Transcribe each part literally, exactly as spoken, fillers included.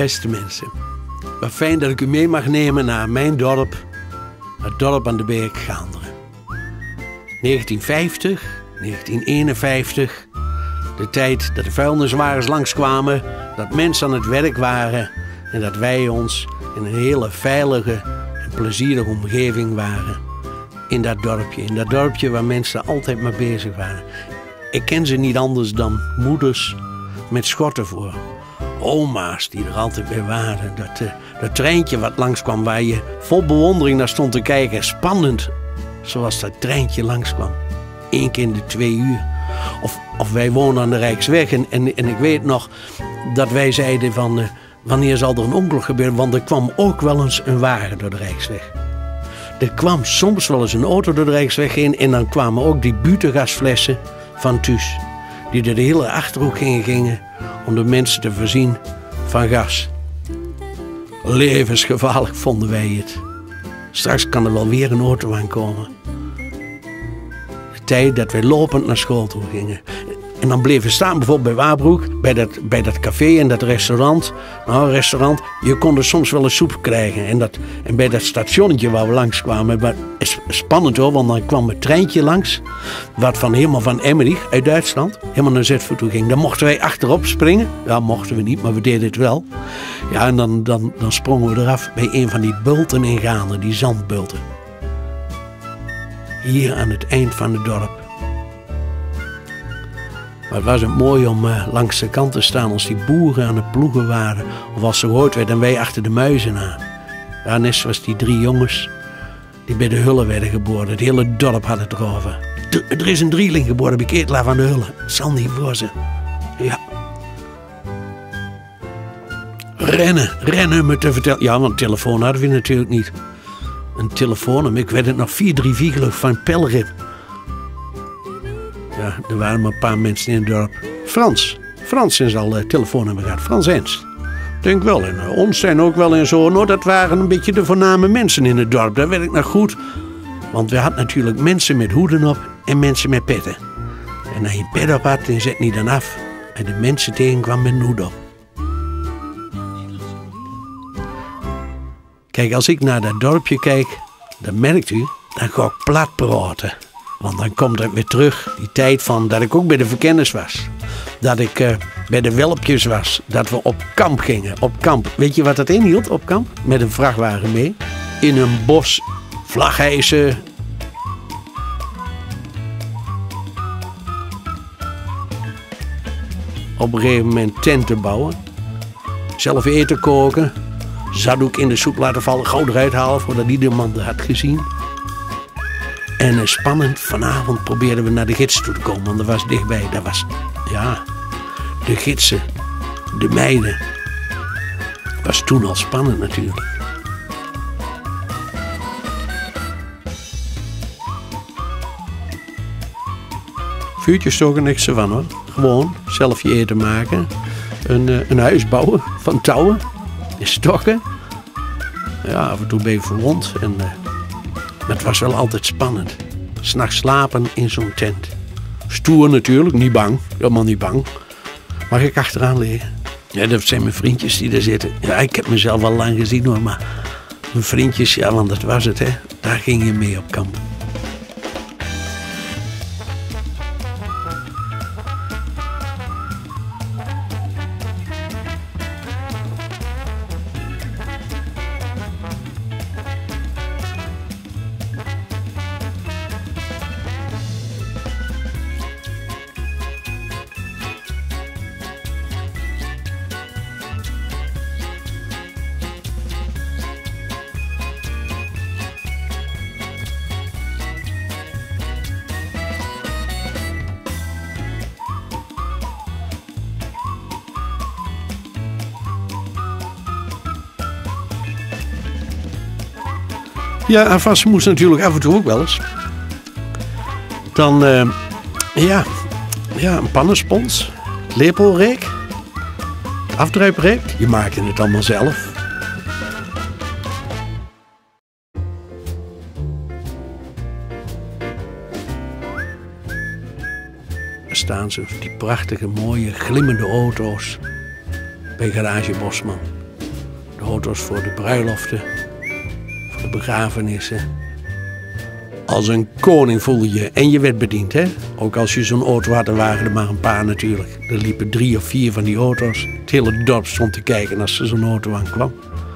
Beste mensen, wat fijn dat ik u mee mag nemen naar mijn dorp, het dorp aan de Beek Gaanderen. negentien vijftig, negentien eenenvijftig, de tijd dat de vuilniswagens langskwamen, dat mensen aan het werk waren en dat wij ons in een hele veilige en plezierige omgeving waren. In dat dorpje, in dat dorpje waar mensen altijd maar bezig waren. Ik ken ze niet anders dan moeders met schotten voor. Oma's die er altijd bij waren. Dat, uh, dat treintje wat langskwam waar je vol bewondering naar stond te kijken. Spannend, zoals dat treintje langskwam. Eén keer in de twee uur. Of, of wij woonden aan de Rijksweg en, en, en ik weet nog dat wij zeiden van... Uh, wanneer zal er een ongeluk gebeuren? Want er kwam ook wel eens een wagen door de Rijksweg. Er kwam soms wel eens een auto door de Rijksweg heen. En dan kwamen ook die butengasflessen van Thuis. Die door de hele Achterhoek heen gingen om de mensen te voorzien van gas. Levensgevaarlijk vonden wij het. Straks kan er wel weer een auto aankomen. De tijd dat wij lopend naar school toe gingen. En dan bleven staan bijvoorbeeld bij Wabroek, bij dat, bij dat café en dat restaurant. Nou, restaurant, je kon er soms wel een soep krijgen. En, dat, en bij dat stationnetje waar we langskwamen, maar spannend hoor, want dan kwam het treintje langs. Wat van helemaal van Emmerich uit Duitsland, helemaal naar Zutphen toe ging. Dan mochten wij achterop springen. Ja, mochten we niet, maar we deden het wel. Ja, en dan, dan, dan sprongen we eraf bij een van die bulten in Gaanderen, die zandbulten. Hier aan het eind van het dorp. Maar het was het mooi om uh, langs de kant te staan als die boeren aan het ploegen waren. Of als ze gehoord werd en wij achter de muizen aan. Ja, net zoals die drie jongens die bij de Hullen werden geboren. Het hele dorp had het erover. D- er is een drieling geboren bij Ketelaar van de Hullen. Sandy voor ze. Ja. Rennen, rennen om het te vertellen. Ja, want een telefoon hadden we natuurlijk niet. Een telefoon, ik weet het nog, vier drie vier van Pelgrim. Ja, er waren maar een paar mensen in het dorp. Frans. Frans is al uh, telefoonnummer gehad. Frans Ernst. Denk wel. En uh, ons zijn ook wel in zo'n. Oh, dat waren een beetje de voorname mensen in het dorp. Dat weet ik nog goed. Want we hadden natuurlijk mensen met hoeden op en mensen met petten. En als je pet op had, dan zet niet dan af. En de mensen tegenkwam met een hoed op. Kijk, als ik naar dat dorpje kijk, dan merkt u, dan ga ik plat praten. Want dan komt het weer terug, die tijd van dat ik ook bij de verkenners was. Dat ik uh, bij de welpjes was. Dat we op kamp gingen. Op kamp. Weet je wat dat inhield op kamp? Met een vrachtwagen mee. In een bos vlaghijsen. Op een gegeven moment tenten bouwen. Zelf eten koken. Zaddoek in de soep laten vallen. Gauw eruit halen voordat iedereen dat had gezien. En uh, spannend, vanavond probeerden we naar de gids toe te komen, want dat was dichtbij. Dat was, ja, de gidsen, de meiden. Was toen al spannend natuurlijk. Vuurtje stoken, niks ervan hoor. Gewoon zelf je eten maken. Een, uh, een huis bouwen van touwen en stokken. Ja, af en toe ben je verwond en... Uh, Maar het was wel altijd spannend. 'S Nachts slapen in zo'n tent. Stoer natuurlijk, niet bang. Helemaal niet bang. Mag ik achteraan liggen? Ja, dat zijn mijn vriendjes die daar zitten. Ja, ik heb mezelf al lang gezien hoor, maar... Mijn vriendjes, ja, want dat was het hè. Daar ging je mee op kamp. Ja, afwassen moest natuurlijk af en toe ook wel eens. Dan, uh, ja, ja, een pannenspons, lepelreek, afdruipreek. Je maakte het allemaal zelf. Daar staan ze, die prachtige, mooie, glimmende auto's bij Garage Bosman. De auto's voor de bruiloften, voor de begrafenissen. Als een koning voelde je en je werd bediend, hè? Ook als je zo'n auto had, er waren er maar een paar natuurlijk. Er liepen drie of vier van die auto's. Het hele dorp stond te kijken als er zo'n auto aankwam.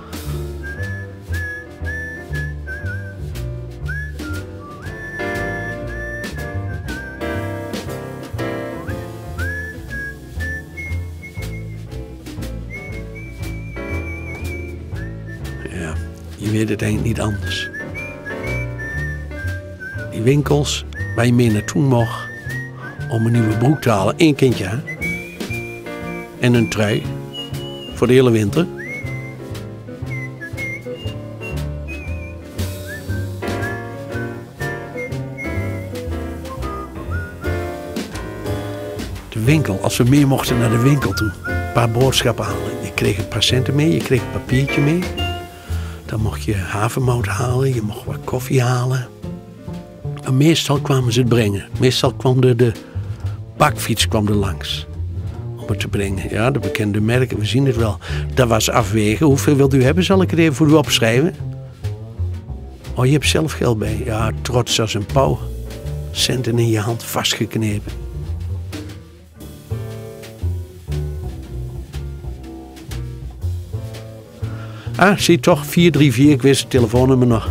Ja, je weet het eigenlijk niet anders. Die winkels waar je mee naartoe mocht om een nieuwe broek te halen, één kindje hè? En een trui voor de hele winter. De winkel, als we mee mochten naar de winkel toe, een paar boodschappen halen. Je kreeg een paar centen mee, je kreeg een papiertje mee. Dan mocht je havermout halen, je mocht wat koffie halen. En meestal kwamen ze het brengen. Meestal kwam de, de bakfiets kwam er langs om het te brengen. Ja, de bekende merken, we zien het wel. Dat was afwegen. Hoeveel wilt u hebben? Zal ik het even voor u opschrijven? Oh, je hebt zelf geld bij. Ja, trots als een pauw. Centen in je hand, vastgeknepen. Ah, zie toch, vier drie vier, ik wist het telefoonnummer nog.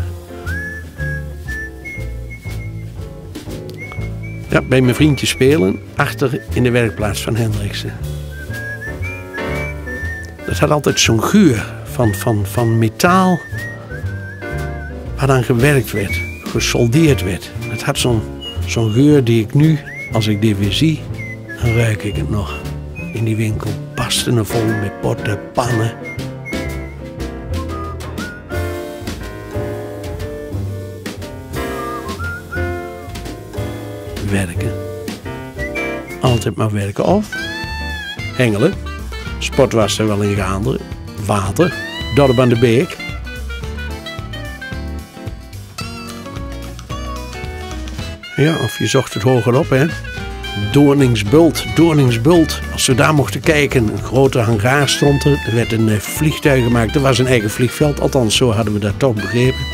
Ja, bij mijn vriendje spelen, achter in de werkplaats van Hendriksen. Dat had altijd zo'n geur van, van, van metaal waar dan gewerkt werd, gesoldeerd werd. Het had zo'n zo'n geur die ik nu, als ik dit weer zie, dan ruik ik het nog. In die winkel, basten er vol met potten, pannen. Werken. Altijd maar werken. Of hengelen. Sport was er wel in gaande. Water. Dorp aan de beek. Ja, of je zocht het hoger op, hè. Doorningsbult. Doorningsbult. Als we daar mochten kijken, een grote hangaar stond er. Er werd een vliegtuig gemaakt. Er was een eigen vliegveld. Althans, zo hadden we dat toch begrepen.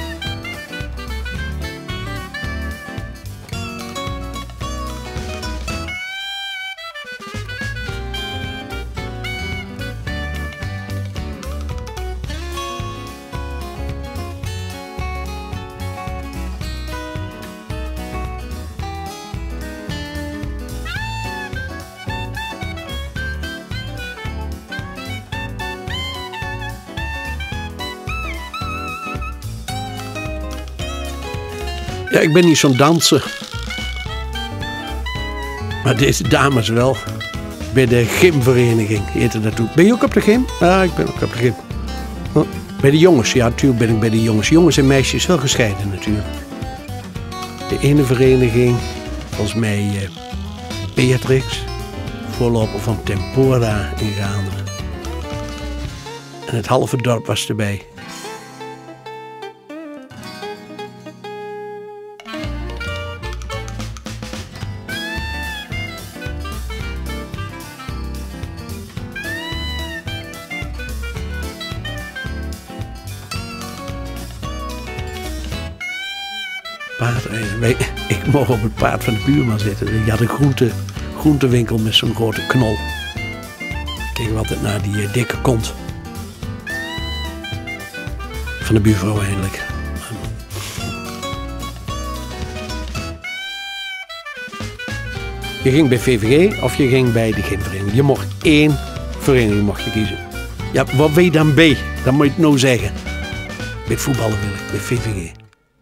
Ja, ik ben niet zo'n danser. Maar deze dames wel. Bij de gymvereniging heette dat toen. Ben je ook op de gym? Ja, ik ben ook op de gym. Oh, bij de jongens, ja, natuurlijk ben ik bij de jongens. Jongens en meisjes wel gescheiden natuurlijk. De ene vereniging, volgens mij eh, Beatrix, voorloper van Tempora in Gaanderen. En het halve dorp was erbij. Paardrijden. Ik mocht op het paard van de buurman zitten. Die had een groente, groentewinkel met zo'n grote knol. Keken we altijd naar die uh, dikke kont. Van de buurvrouw eigenlijk. Je ging bij V V G of je ging bij de gymvereniging. Je mocht één vereniging mocht je kiezen. Ja, wat wil je dan bij? Dan moet je het nou zeggen. Bij het voetballen wil ik, bij V V G.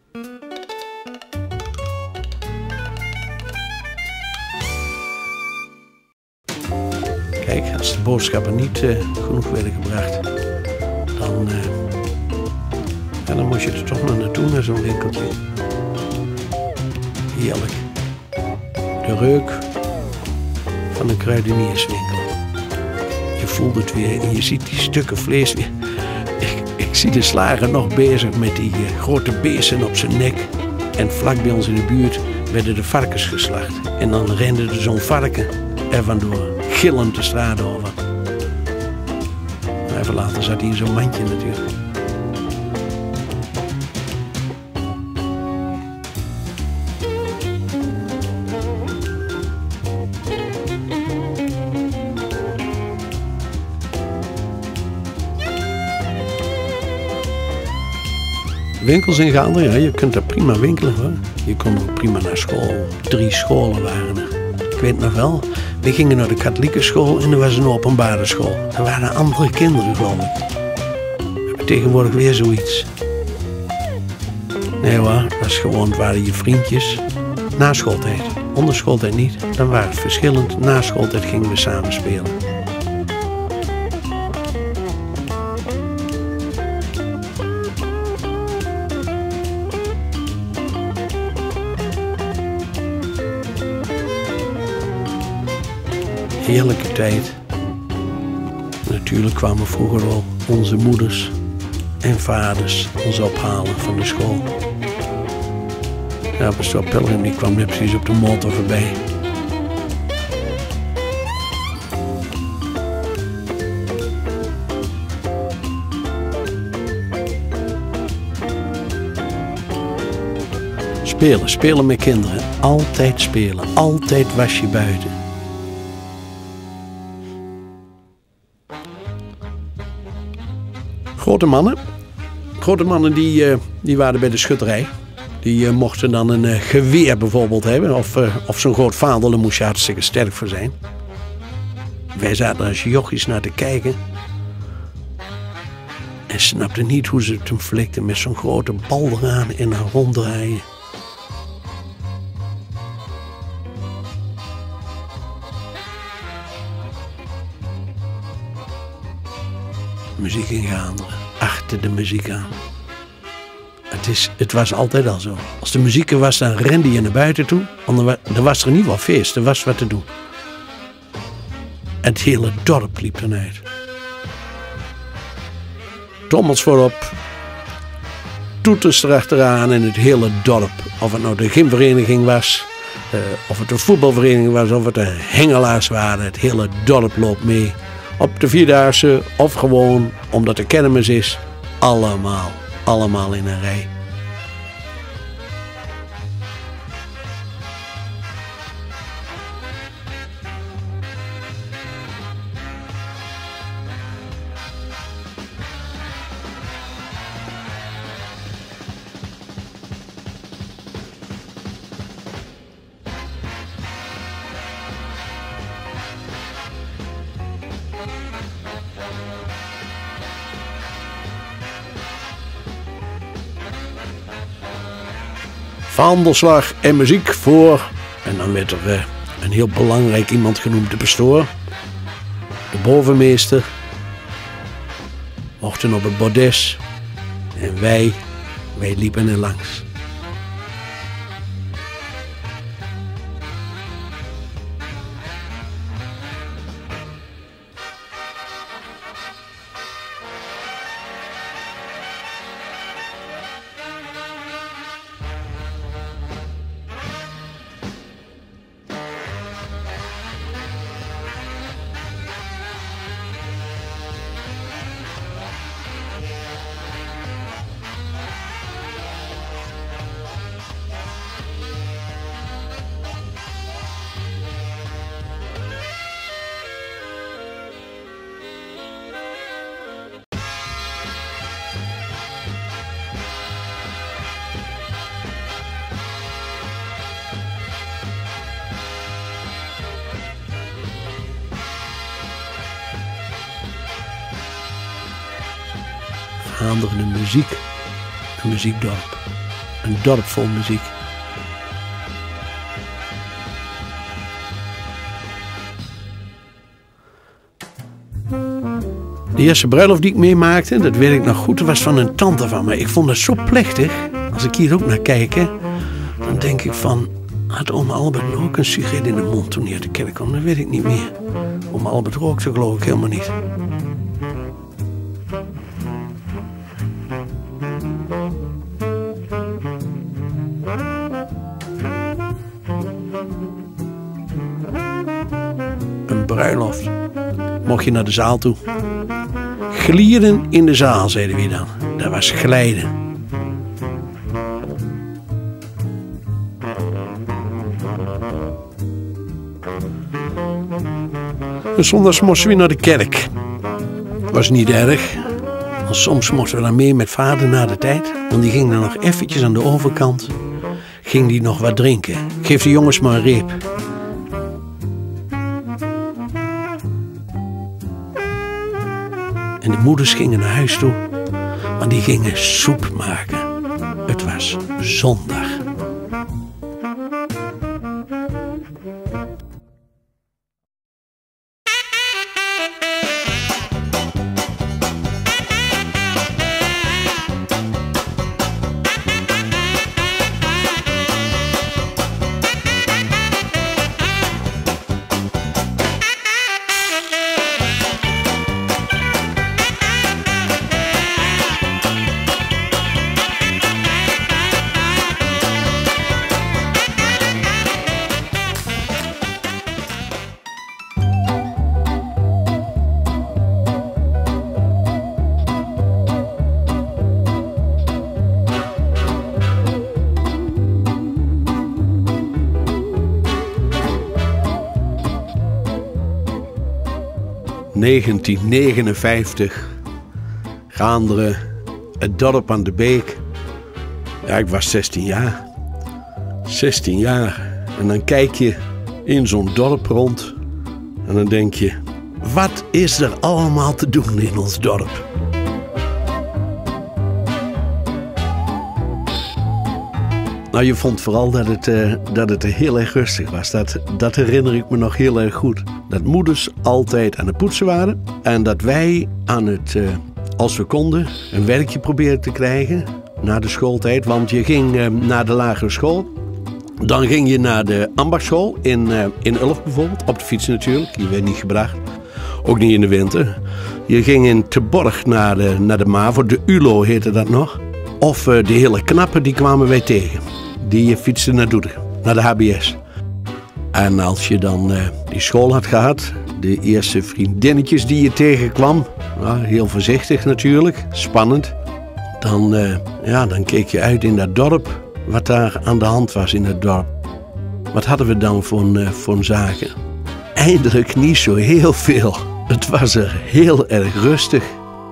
Kijk, als de boodschappen niet uh, genoeg werden gebracht, dan, uh, ja, dan moest je er toch nog naartoe, naar zo'n winkeltje. Heerlijk. De reuk van een kruidenierswinkel. Je voelt het weer en je ziet die stukken vlees weer. Ik, ik zie de slager nog bezig met die uh, grote beesten op zijn nek. En vlak bij ons in de buurt werden de varkens geslacht. En dan rende er zo'n varken er vandoor. Gillend de straat over. Even later zat hij in zo'n mandje natuurlijk. Winkels in Gaanderen, ja, je kunt daar prima winkelen hoor. Je kon ook prima naar school. Drie scholen waren er. Ik weet nog wel, we gingen naar de katholieke school en er was een openbare school. Er waren andere kinderen geloof ik. We hebben tegenwoordig weer zoiets. Nee hoor, dat was gewoon, het waren je vriendjes. Na schooltijd. Onder schooltijd niet. Dan waren het verschillend. Na schooltijd gingen we samen spelen. Heerlijke tijd. Natuurlijk kwamen vroeger al onze moeders en vaders ons ophalen van de school. Ja, pastoor Pelgrim die kwam net precies op de motor voorbij. Spelen, spelen met kinderen. Altijd spelen. Altijd was je buiten. Grote mannen. Grote mannen die, uh, die waren bij de schutterij. Die uh, mochten dan een uh, geweer bijvoorbeeld hebben. Of, uh, of zo'n groot vaandel, daar moest je hartstikke sterk voor zijn. Wij zaten als jochies naar te kijken. En snapten niet hoe ze het hem flikten met zo'n grote bal eraan en dan ronddraaien. Muziek in Gaanderen, achter de muziek aan. Het, is, het was altijd al zo. Als de muziek er was, dan rende je naar buiten toe. Want dan was er in ieder geval feest, er was wat te doen. En het hele dorp liep dan uit. Trommels voorop, toeters erachteraan en het hele dorp. Of het nou de gymvereniging was, uh, of het een voetbalvereniging was, of het de hengelaars waren. Het hele dorp loopt mee. Op de Vierdaagse of gewoon omdat de kermis is. Allemaal, allemaal in een rij. Vaandelslag en muziek voor. En dan werd er uh, een heel belangrijk iemand genoemd, de pastoor. De bovenmeester. Mochten op het bordes. En wij, wij liepen er langs. Gaanderen een muziek, een muziekdorp, een dorp vol muziek. De eerste bruiloft die ik meemaakte, dat weet ik nog goed, dat was van een tante van me. Ik vond het zo plechtig, als ik hier ook naar kijk, hè, dan denk ik van, had oma Albert ook een sigaret in de mond toen hij uit de kerk kwam? Dat weet ik niet meer. Oma Albert rookte geloof ik helemaal niet. Een bruiloft. Mocht je naar de zaal toe. Glieren in de zaal, zeiden we dan. Dat was glijden. En zondags moesten we naar de kerk. Was niet erg. Want soms mochten we dan mee met vader na de tijd. Want die ging dan nog eventjes aan de overkant. Ging die nog wat drinken. Geef de jongens maar een reep. En de moeders gingen naar huis toe. Want die gingen soep maken. Het was zondag. negentien negenenvijftig, Gaanderen, het dorp aan de beek. Ja, ik was zestien jaar. zestien jaar. En dan kijk je in zo'n dorp rond en dan denk je, wat is er allemaal te doen in ons dorp? Nou, je vond vooral dat het, uh, dat het er heel erg rustig was. Dat, dat herinner ik me nog heel erg goed. Dat moeders altijd aan het poetsen waren. En dat wij aan het, uh, als we konden, een werkje probeerden te krijgen na de schooltijd. Want je ging uh, naar de lagere school. Dan ging je naar de ambachtschool in, uh, in Ulft bijvoorbeeld. Op de fiets natuurlijk, die werd niet gebracht. Ook niet in de winter. Je ging in Terborg naar de, naar de MAVO, de U L O heette dat nog. Of uh, de hele knappen, die kwamen wij tegen. Die fietsten naar Doetinchem, naar de H B S. En als je dan uh, die school had gehad, de eerste vriendinnetjes die je tegenkwam, nou, heel voorzichtig natuurlijk, spannend. Dan, uh, ja, dan keek je uit in dat dorp, wat daar aan de hand was in het dorp. Wat hadden we dan voor, uh, voor zaken? Eindelijk niet zo heel veel. Het was er heel erg rustig.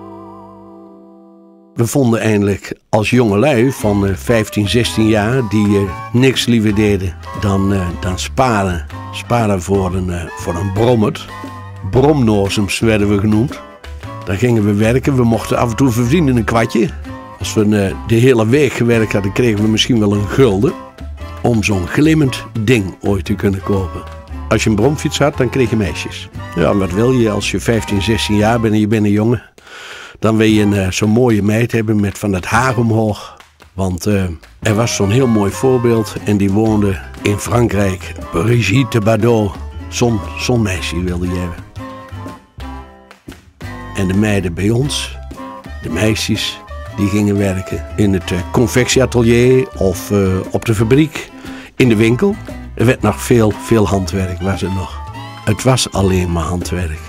We vonden eindelijk als jongelui van uh, vijftien, zestien jaar die uh, niks liever deden dan, uh, dan sparen. Sparen voor een, uh, voor een brommet. Bromnozems werden we genoemd. Dan gingen we werken. We mochten af en toe verdienen een kwartje. Als we uh, de hele week gewerkt hadden, kregen we misschien wel een gulden. Om zo'n glimmend ding ooit te kunnen kopen. Als je een bromfiets had, dan kreeg je meisjes. Ja, wat wil je als je vijftien, zestien jaar bent en je bent een jongen? Dan wil je een, uh, zo'n mooie meid hebben met van het haar omhoog. Want uh, er was zo'n heel mooi voorbeeld en die woonde in Frankrijk. Brigitte Bardot. Zo'n zo'n meisje wilde je hebben. En de meiden bij ons, de meisjes, die gingen werken in het uh, confectieatelier of uh, op de fabriek, in de winkel. Er werd nog veel, veel handwerk, was het nog. Het was alleen maar handwerk.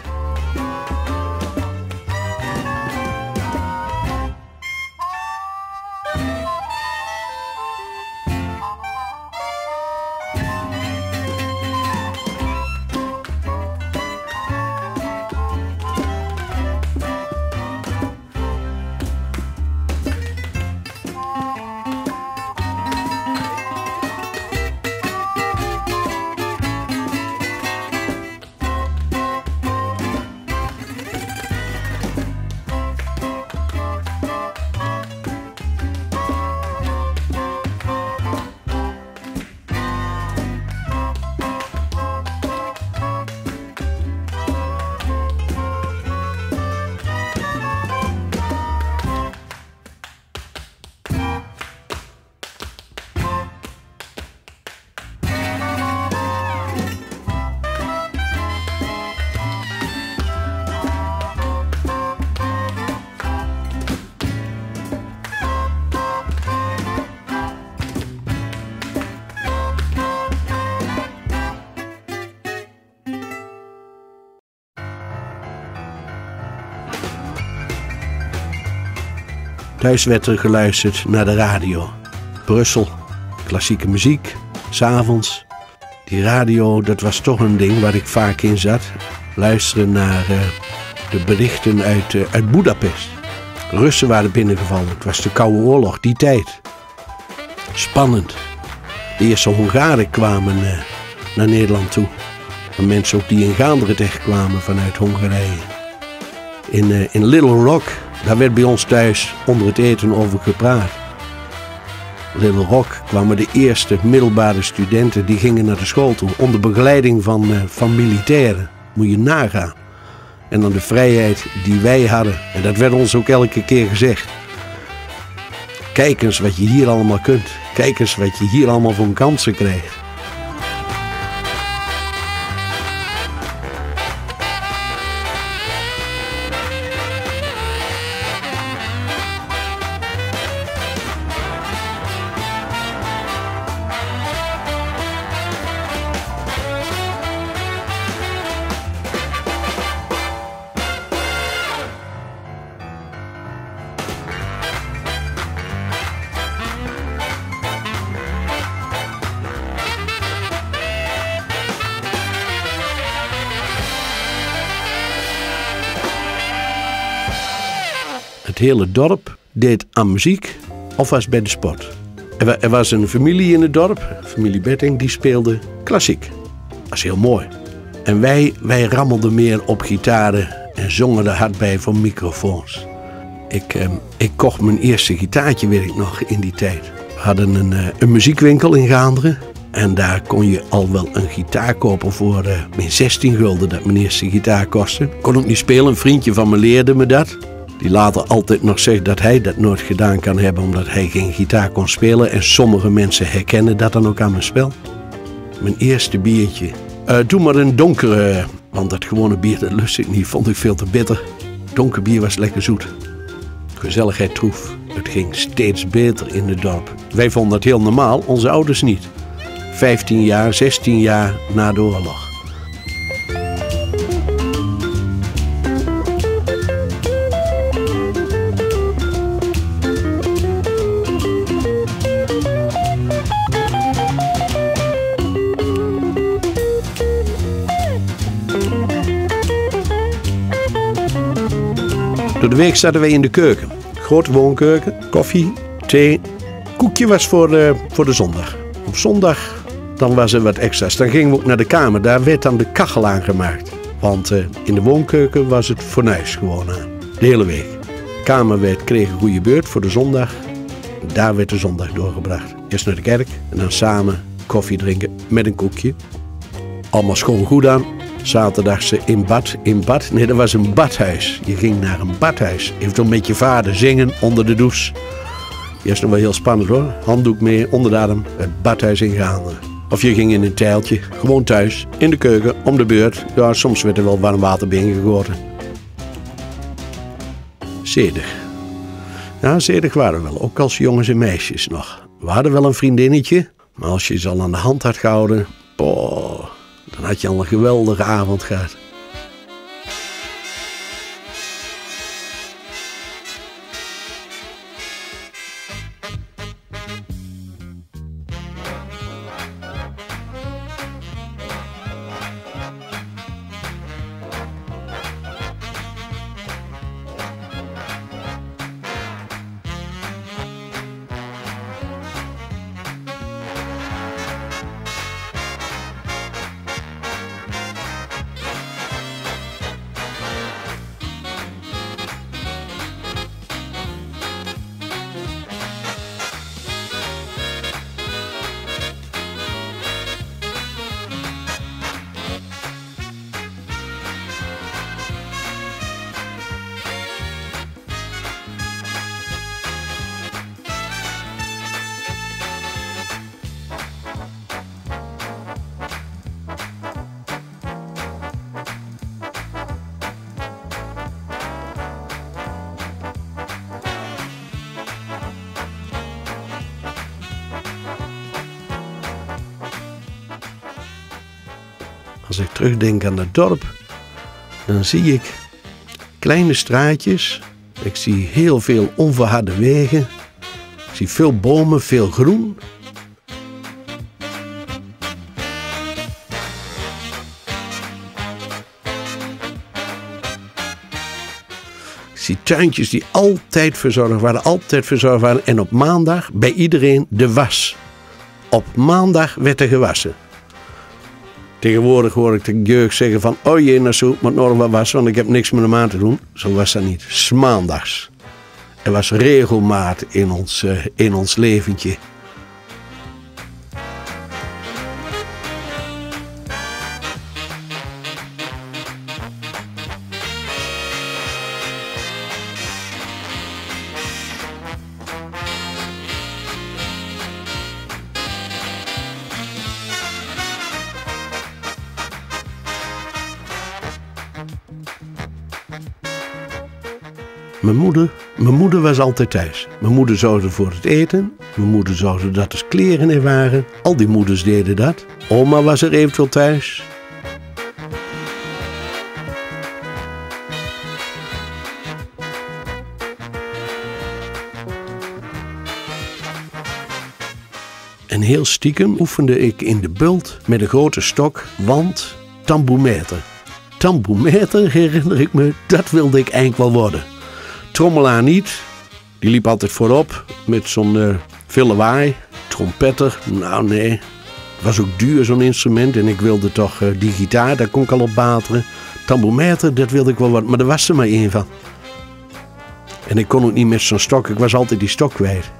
Thuis werd er geluisterd naar de radio. Brussel, klassieke muziek, 's avonds. Die radio, dat was toch een ding waar ik vaak in zat. Luisteren naar uh, de berichten uit, uh, uit Budapest. Russen waren binnengevallen. Het was de Koude Oorlog, die tijd. Spannend. De eerste Hongaren kwamen uh, naar Nederland toe. En mensen ook die in Gaanderen terechtkwamen vanuit Hongarije. In, uh, in Little Rock, daar werd bij ons thuis onder het eten over gepraat. Little Rock kwamen de eerste middelbare studenten, die gingen naar de school toe. Onder begeleiding van, uh, van militairen. Moet je nagaan. En dan de vrijheid die wij hadden. En dat werd ons ook elke keer gezegd. Kijk eens wat je hier allemaal kunt. Kijk eens wat je hier allemaal voor kansen krijgt. Het hele dorp deed aan muziek of was bij de sport. Er was een familie in het dorp, familie Betting, die speelde klassiek. Dat was heel mooi. En wij, wij rammelden meer op gitaren en zongen er hard bij voor microfoons. Ik, eh, ik kocht mijn eerste gitaartje, weet ik nog, in die tijd. We hadden een, uh, een muziekwinkel in Gaanderen. En daar kon je al wel een gitaar kopen voor uh, min zestien gulden, dat mijn eerste gitaar kostte. Ik kon ook niet spelen, een vriendje van me leerde me dat. Die later altijd nog zegt dat hij dat nooit gedaan kan hebben omdat hij geen gitaar kon spelen. En sommige mensen herkennen dat dan ook aan mijn spel. Mijn eerste biertje. Uh, doe maar een donkere, want dat gewone bier dat lust ik niet, vond ik veel te bitter. Donker bier was lekker zoet. Gezelligheid troef. Het ging steeds beter in het dorp. Wij vonden dat heel normaal, onze ouders niet. vijftien jaar, zestien jaar na de oorlog. Door de week zaten wij in de keuken. Grote woonkeuken, koffie, thee. Koekje was voor de, voor de zondag. Op zondag dan was er wat extra's. Dan gingen we ook naar de kamer. Daar werd dan de kachel aangemaakt. Want uh, in de woonkeuken was het fornuis gewoon aan. De hele week. De kamer werd, kreeg een goede beurt voor de zondag. Daar werd de zondag doorgebracht. Eerst naar de kerk en dan samen koffie drinken met een koekje. Allemaal schoon goed aan. Zaterdagse in bad, in bad. Nee, dat was een badhuis. Je ging naar een badhuis. Eventueel met je vader zingen onder de douche. Eerst nog wel heel spannend hoor. Handdoek mee, onder de arm, het badhuis ingaan. Of je ging in een tijltje, gewoon thuis, in de keuken, om de beurt. Ja, soms werd er wel warm water binnen gegoten. Zedig. Ja, zedig waren we wel, ook als jongens en meisjes nog. We hadden wel een vriendinnetje, maar als je ze al aan de hand had gehouden, boah, dan had je al een geweldige avond gehad. Als ik terugdenk aan het dorp, dan zie ik kleine straatjes Ik zie heel veel onverharde wegen. Ik zie veel bomen, veel groen. Ik zie tuintjes die altijd verzorgd waren, altijd verzorgd waren. En op maandag bij iedereen de was. Op maandag werd er gewassen. Tegenwoordig hoor ik de jeugd zeggen van, oh jee, nou zo, moet nog wat was, want ik heb niks met hem aan te doen. Zo was dat niet. 's Maandags. Er was regelmaat in ons, uh, in ons leventje. Mijn moeder, mijn moeder was altijd thuis. Mijn moeder zorgde voor het eten. Mijn moeder zorgde dat er kleren er waren. Al die moeders deden dat. Oma was er eventueel thuis. En heel stiekem oefende ik in de bult met een grote stok, want tamboemeter. Tamboemeter, herinner ik me, dat wilde ik eigenlijk wel worden. Trommelaar niet, die liep altijd voorop met zo'n uh, veel lawaai. Trompetter, nou nee, het was ook duur zo'n instrument en ik wilde toch uh, die gitaar, daar kon ik al op bateren. Tamboemeter, dat wilde ik wel wat, maar daar was er maar één van. En ik kon ook niet met zo'n stok, ik was altijd die stok kwijt.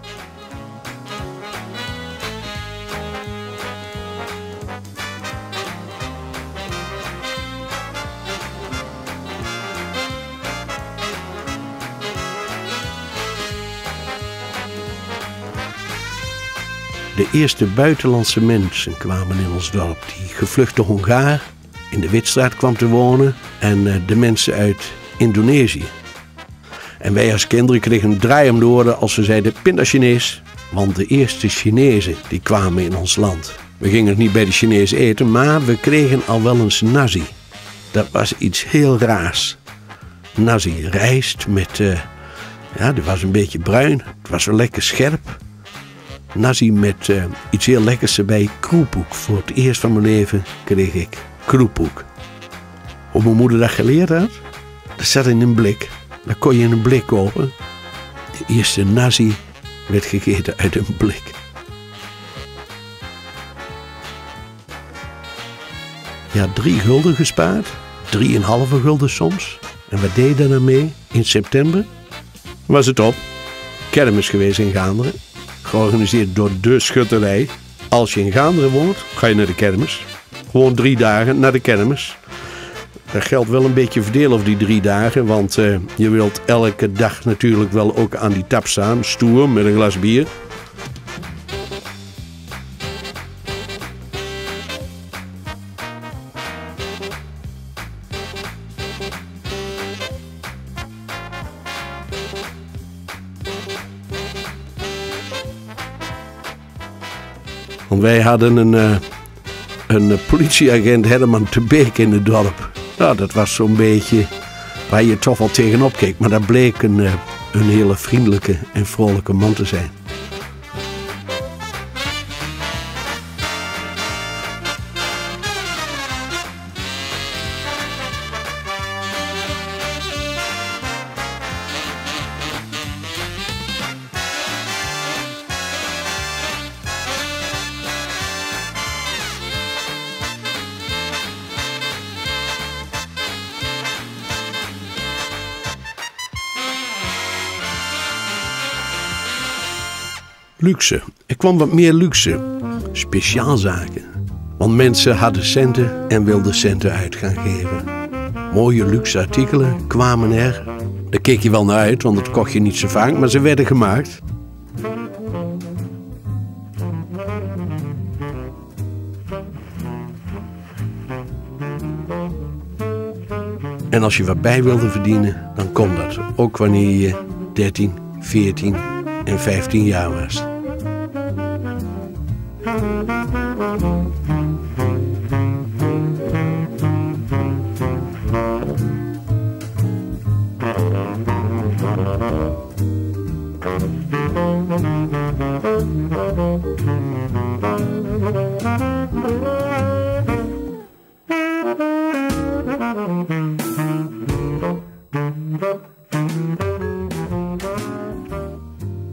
De eerste buitenlandse mensen kwamen in ons dorp. Die gevluchte Hongaar in de Witstraat kwam te wonen en de mensen uit Indonesië. En wij als kinderen kregen een draai om de oren als we zeiden pinda-Chinees. Want de eerste Chinezen die kwamen in ons land. We gingen niet bij de Chinezen eten, maar we kregen al wel eens nasi. Dat was iets heel raars. Nasi, rijst met, uh, ja, die was een beetje bruin. Het was wel lekker scherp. Nasi met uh, iets heel lekkers erbij, kroepoek. Voor het eerst van mijn leven kreeg ik kroepoek. Hoe mijn moeder dat geleerd had? Dat zat in een blik. Dat kon je in een blik kopen. De eerste nasi werd gegeten uit een blik. Ja, drie gulden gespaard. Drieënhalve gulden soms. En wat deed je daar nou mee? In september was het op. Kermis geweest in Gaanderen. Georganiseerd door de schutterij. Als je in Gaanderen woont, ga je naar de kermis. Gewoon drie dagen naar de kermis. Dat geldt wel een beetje verdelen over die drie dagen. Want uh, je wilt elke dag natuurlijk wel ook aan die tap staan. Stoer, met een glas bier. Want wij hadden een, uh, een politieagent, Herman de Beek, in het dorp. Nou, dat was zo'n beetje waar je toch wel tegenop keek. Maar dat bleek een, uh, een hele vriendelijke en vrolijke man te zijn. Luxe. Er kwam wat meer luxe. Speciaalzaken. Want mensen hadden centen en wilden centen uit gaan geven. Mooie luxe artikelen kwamen er. Daar keek je wel naar uit, want dat kocht je niet zo vaak, maar ze werden gemaakt. En als je wat bij wilde verdienen, dan kon dat. Ook wanneer je dertien, veertien en vijftien jaar was.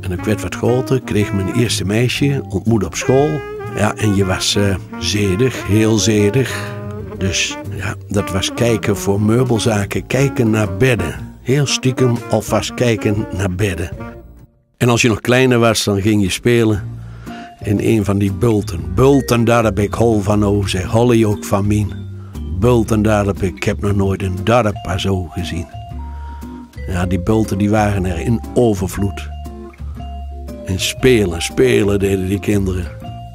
En ik werd wat groter, kreeg mijn eerste meisje, ontmoet op school. Ja, en je was uh, zedig, heel zedig. Dus ja, dat was kijken voor meubelzaken, kijken naar bedden. Heel stiekem alvast kijken naar bedden. En als je nog kleiner was, dan ging je spelen in een van die bulten. Bulten, daar heb ik hol van o, zei Holly ook van mien. Bulten, daar heb ik, ik heb nog nooit een dorp zo gezien. Ja, die bulten die waren er in overvloed. En spelen, spelen deden die kinderen.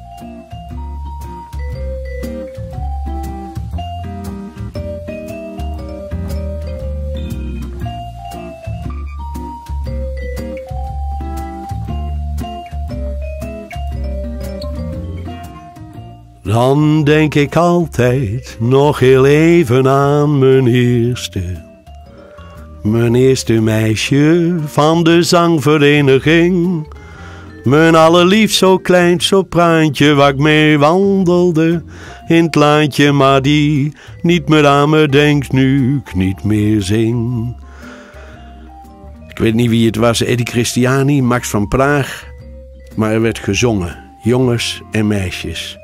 Dan denk ik altijd nog heel even aan mijn eerste. Mijn eerste meisje van de zangvereniging. Mijn allerliefst zo klein sopraantje waar ik mee wandelde in het laantje, maar die niet meer aan me denkt nu ik niet meer zing. Ik weet niet wie het was, Eddie Christiani, Max van Praag, maar er werd gezongen, jongens en meisjes.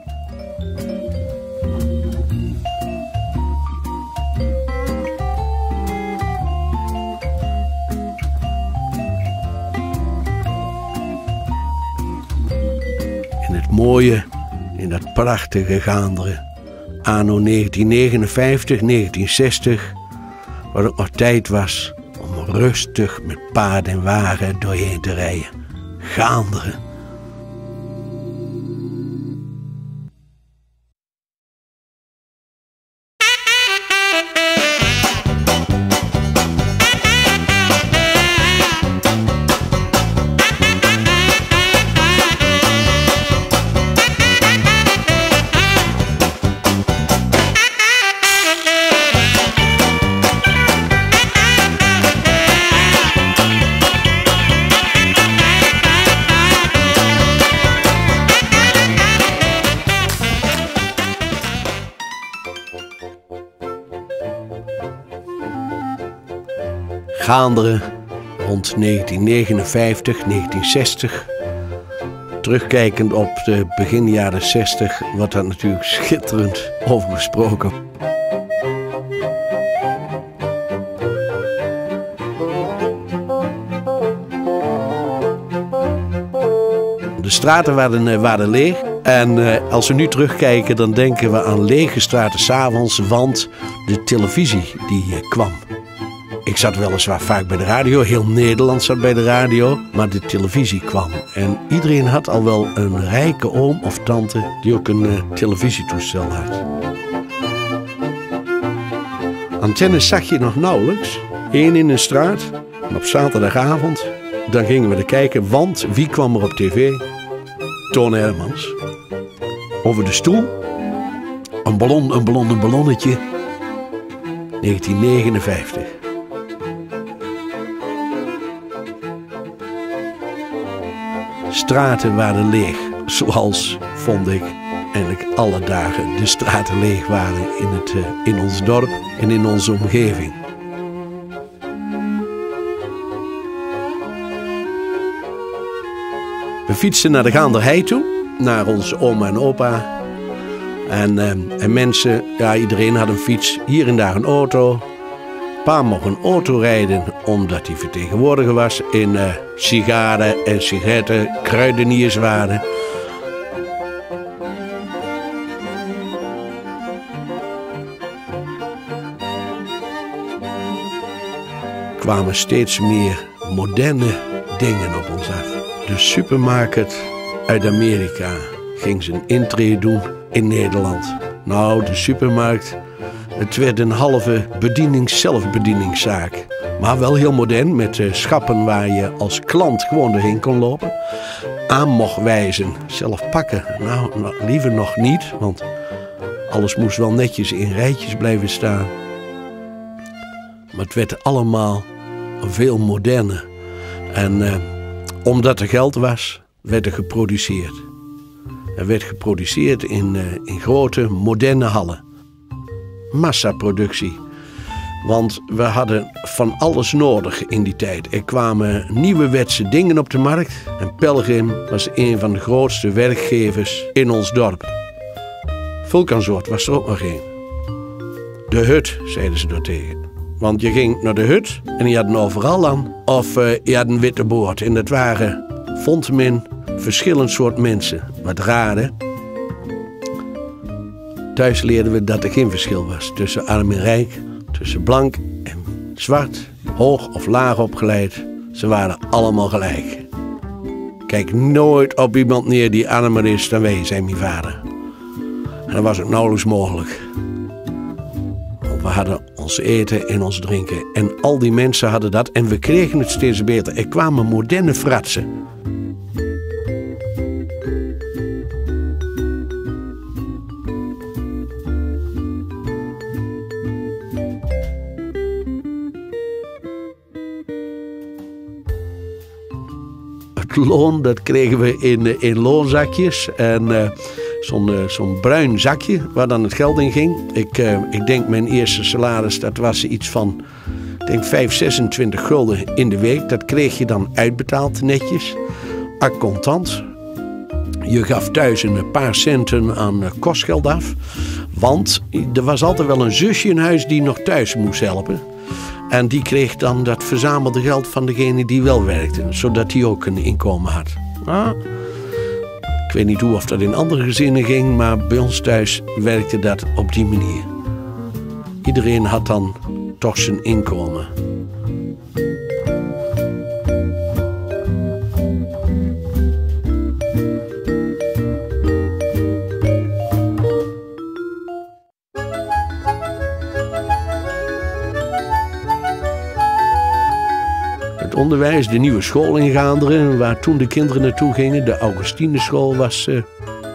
Mooie, in dat prachtige Gaanderen. Anno negentien negenenvijftig, negentien zestig, waar het nog tijd was om rustig met paard en wagen doorheen te rijden. Gaanderen. Gaanderen rond negentien negenenvijftig, negentien zestig. Terugkijkend op de begin jaren zestig wordt daar natuurlijk schitterend over gesproken. De straten waren, waren leeg. En uh, als we nu terugkijken, dan denken we aan lege straten 's avonds, want de televisie die uh, kwam. Ik zat weliswaar vaak bij de radio, heel Nederland zat bij de radio, maar de televisie kwam. En iedereen had al wel een rijke oom of tante die ook een uh, televisietoestel had. Antennes zag je nog nauwelijks. Eén in een straat, en op zaterdagavond, dan gingen we er kijken, want wie kwam er op tv? Toon Hermans. Over de stoel, een ballon, een ballon, een ballonnetje. negentien negenenvijftig. Straten waren leeg, zoals, vond ik, eigenlijk alle dagen de straten leeg waren in, het, uh, in ons dorp en in onze omgeving. We fietsten naar de Gaanderhei toe, naar onze oma en opa. En, uh, en mensen, ja, iedereen had een fiets, hier en daar een auto. Pa mocht een auto rijden omdat hij vertegenwoordiger was in uh, sigaren en sigaretten, kruidenierswaren. Er kwamen steeds meer moderne dingen op ons af. De supermarkt uit Amerika ging zijn intrede doen in Nederland. Nou, de supermarkt... Het werd een halve bedienings-zelfbedieningszaak. Maar wel heel modern, met uh, schappen waar je als klant gewoon doorheen kon lopen. Aan mocht wijzen, zelf pakken. Nou, nou, liever nog niet, want alles moest wel netjes in rijtjes blijven staan. Maar het werd allemaal veel moderner. En uh, omdat er geld was, werd er geproduceerd. Er werd geproduceerd in, uh, in grote, moderne hallen. Massaproductie. Want we hadden van alles nodig in die tijd. Er kwamen nieuwerwetse dingen op de markt. En Pelgrim was een van de grootste werkgevers in ons dorp. Vulkaansoort was er ook nog een. De hut, zeiden ze daartegen. Want je ging naar de hut en die hadden overal aan. Of uh, je had een witte boord. En dat waren, vond men, verschillend soort mensen. Wat raden. Thuis leerden we dat er geen verschil was tussen arm en rijk. Tussen blank en zwart. Hoog of laag opgeleid. Ze waren allemaal gelijk. Kijk nooit op iemand neer die armer is dan wij, zei mijn vader. En dat was ook nauwelijks mogelijk. Want we hadden ons eten en ons drinken. En al die mensen hadden dat. En we kregen het steeds beter. Er kwamen moderne fratsen. Het loon, dat kregen we in, in loonzakjes. En uh, zo'n uh, zo'n bruin zakje waar dan het geld in ging. Ik, uh, ik denk mijn eerste salaris, dat was iets van, ik denk vijf, zesentwintig gulden in de week. Dat kreeg je dan uitbetaald netjes. A contant. Je gaf thuis een paar centen aan uh, kostgeld af. Want er was altijd wel een zusje in huis die nog thuis moest helpen. En die kreeg dan dat verzamelde geld van degene die wel werkte. Zodat die ook een inkomen had. Ah. Ik weet niet hoe of dat in andere gezinnen ging. Maar bij ons thuis werkte dat op die manier. Iedereen had dan toch zijn inkomen. Onderwijs, de nieuwe school in Gaanderen, waar toen de kinderen naartoe gingen. De Augustineschool was... Uh...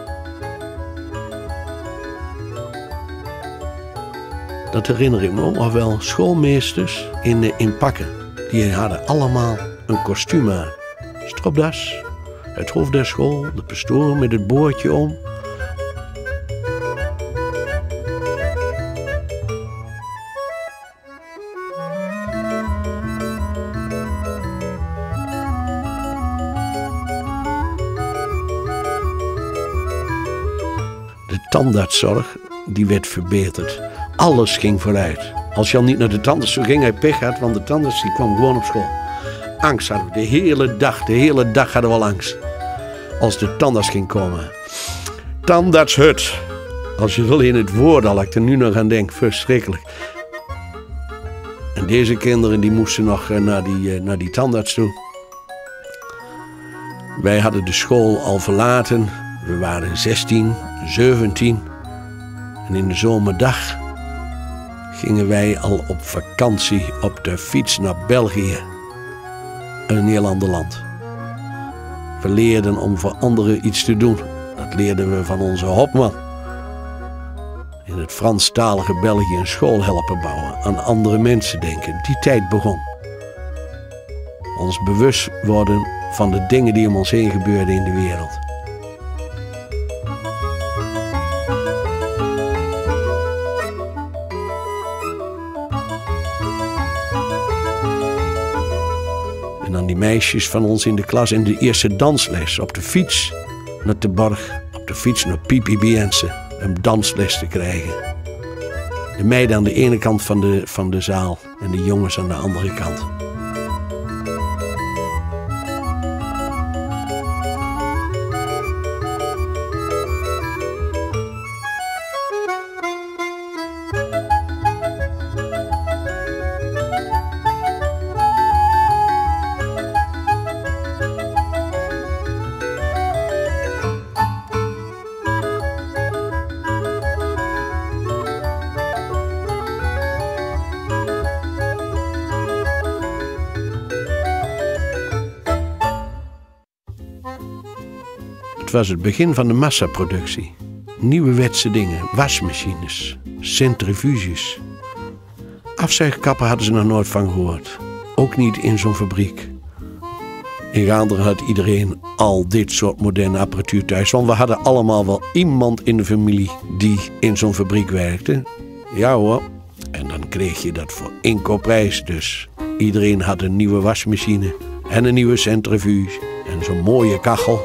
Dat herinner ik me ook nog wel. Schoolmeesters in, uh, in pakken. Die hadden allemaal een kostuum aan. Stropdas, het hoofd der school, de pastoor met het boordje om. De tandartszorg, die werd verbeterd. Alles ging vooruit. Als je al niet naar de tandarts zou ging, hij pech had, want de tandarts die kwam gewoon op school. Angst hadden we. De hele dag, de hele dag hadden we al angst. Als de tandarts ging komen. Tandartshut. Als je alleen het woord al, ik er nu nog aan denk, verschrikkelijk. En deze kinderen die moesten nog naar die, naar die tandarts toe. Wij hadden de school al verlaten. We waren zestien, zeventien. En in de zomerdag gingen wij al op vakantie op de fiets naar België. Een heel ander land. We leerden om voor anderen iets te doen. Dat leerden we van onze Hopman. In het Franstalige België een school helpen bouwen. Aan andere mensen denken. Die tijd begon. Ons bewust worden van de dingen die om ons heen gebeurden in de wereld. En dan die meisjes van ons in de klas en de eerste dansles op de fiets naar de borg, op de fiets naar Pipi Biense, om dansles te krijgen. De meiden aan de ene kant van de, van de zaal en de jongens aan de andere kant. Het was het begin van de massaproductie. Nieuwerwetse dingen, wasmachines, centrifuges. Afzuigkappen hadden ze nog nooit van gehoord. Ook niet in zo'n fabriek. In Gaanderen had iedereen al dit soort moderne apparatuur thuis. Want we hadden allemaal wel iemand in de familie die in zo'n fabriek werkte. Ja hoor. En dan kreeg je dat voor inkoopprijs. Dus iedereen had een nieuwe wasmachine en een nieuwe centrifuge en zo'n mooie kachel.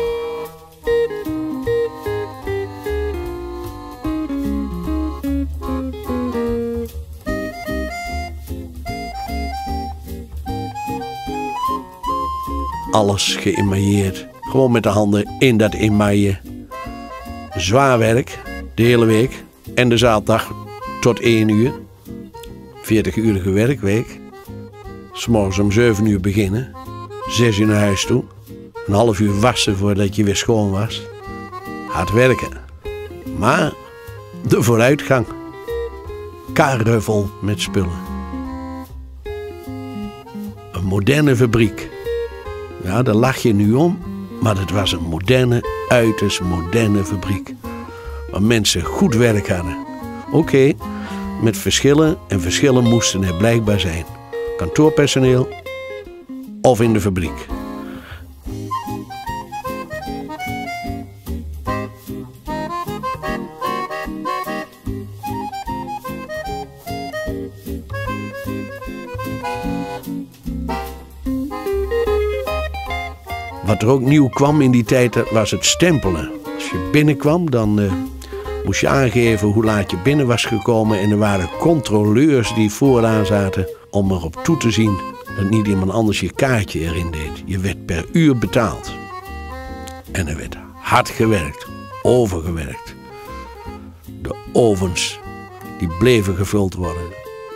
Alles geëmailleerd. Gewoon met de handen in dat emaille. Zwaar werk, de hele week. En de zaterdag tot één uur. veertig-urige werkweek. 'S morgens om zeven uur beginnen. zes uur naar huis toe. Een half uur wassen voordat je weer schoon was. Hard werken. Maar de vooruitgang. Karren vol met spullen. Een moderne fabriek. Ja, daar lach je nu om, maar het was een moderne, uiterst moderne fabriek. Waar mensen goed werk hadden. Oké, okay, met verschillen en verschillen moesten er blijkbaar zijn. Kantoorpersoneel of in de fabriek. Wat er ook nieuw kwam in die tijd was het stempelen. Als je binnenkwam, dan uh, moest je aangeven hoe laat je binnen was gekomen. En er waren controleurs die vooraan zaten om erop toe te zien dat niet iemand anders je kaartje erin deed. Je werd per uur betaald. En er werd hard gewerkt, overgewerkt. De ovens, die bleven gevuld worden.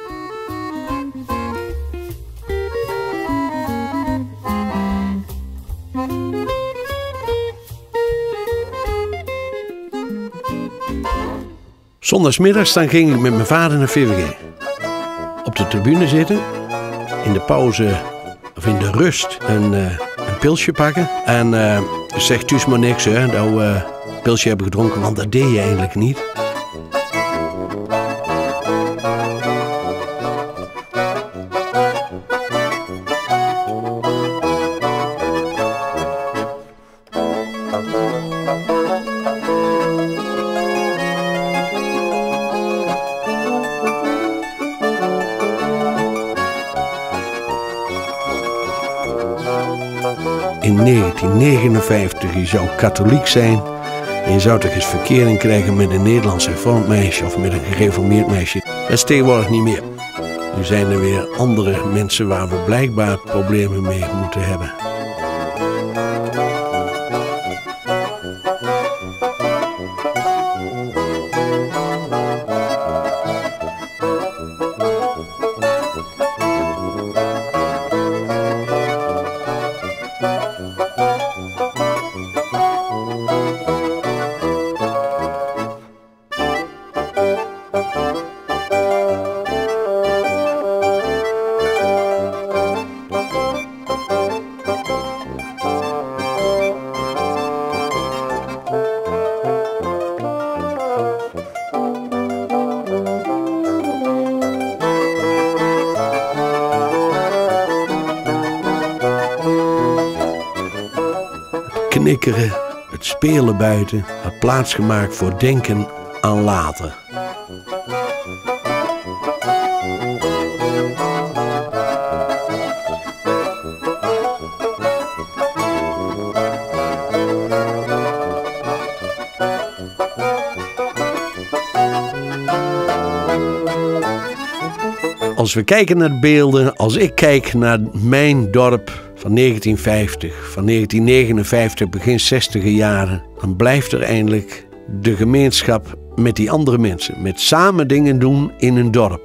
Zondagsmiddags dan ging ik met mijn vader naar V V G. Op de tribune zitten. In de pauze, of in de rust, een, uh, een pilsje pakken. En uh, zeg thuis maar niks, hè, dat we uh, een pilsje hebben gedronken, want dat deed je eigenlijk niet. In negentien negenenvijftig, je zou katholiek zijn en je zou toch eens verkering krijgen met een Nederlands hervormd meisje of met een gereformeerd meisje. Dat is tegenwoordig niet meer. Nu zijn er weer andere mensen waar we blijkbaar problemen mee moeten hebben. Knikkeren, het spelen buiten had plaatsgemaakt voor denken aan later. Als we kijken naar de beelden, als ik kijk naar mijn dorp van negentien vijftig, van negentien negenenvijftig, begin zestiger jaren, dan blijft er eindelijk de gemeenschap met die andere mensen, met samen dingen doen in een dorp.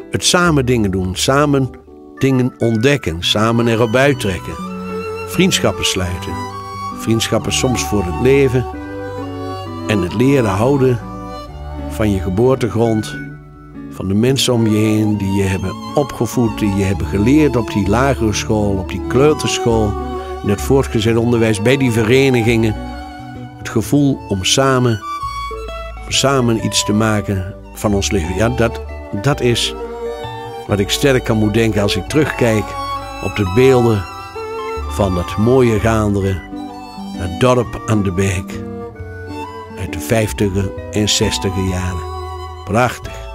Het samen dingen doen, samen dingen ontdekken, samen erop uittrekken. Vriendschappen sluiten. Vriendschappen soms voor het leven. En het leren houden van je geboortegrond, van de mensen om je heen die je hebben opgevoed, die je hebben geleerd op die lagere school, op die kleuterschool, in het voortgezet onderwijs, bij die verenigingen. Het gevoel om samen, om samen iets te maken van ons leven. Ja, dat, dat is wat ik sterk aan moet denken als ik terugkijk op de beelden van dat mooie Gaanderen, het dorp aan de Beek uit de vijftiger en zestiger jaren. Prachtig.